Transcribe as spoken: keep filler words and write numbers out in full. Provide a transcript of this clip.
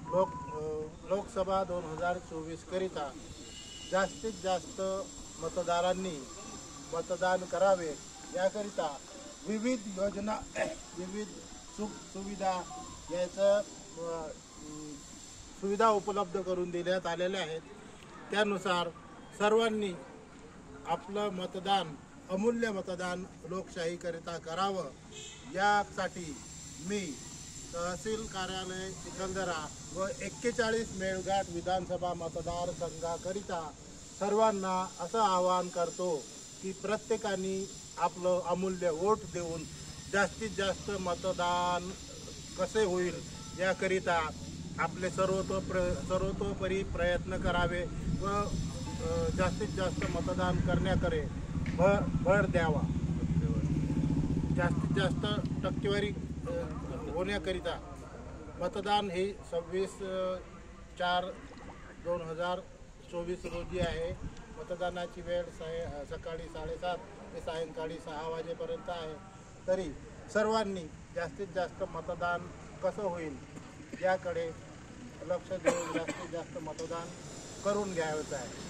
लोक लोकसभा दोन हजार चोवीस करिता जास्तीत जास्त मतदारांनी मतदान करावे याकरिता विविध योजना विविध सुख सुविधा याचं सुविधा उपलब्ध करून देण्यात आलेल्या आहेत। त्यानुसार सर्वांनी आपलं मतदान अमूल्य मतदान लोकशाहीकरिता करावं यासाठी मी तहसील कार्यालय चिखलदरा व एक्केचाळीस मेळघाट विधानसभा मतदारसंघाकरिता सर्वांना असं आवाहन करतो की प्रत्येकाने आपलं अमूल्य वोट देऊन जास्तीत जास्त मतदान कसे होईल याकरिता आपले सर्वतोप्र सर्वतोपरी प्रयत्न करावे व जास्तीत जास्त मतदान करण्याकडे भर भर द्यावा। जास्तीत जास्त टक्केवारी होण्याकरिता मतदान हे सव्वीस चार दोन हजार चोवीस रोजी आहे। मतदानाची वेळ साय सकाळी साडेसात ते सायंकाळी सहा वाजेपर्यंत आहे। तरी सर्वांनी जास्तीत जास्त मतदान कसं होईल याकडे लक्ष देऊन जास्तीत जास्त मतदान करून घ्यायचं आहे।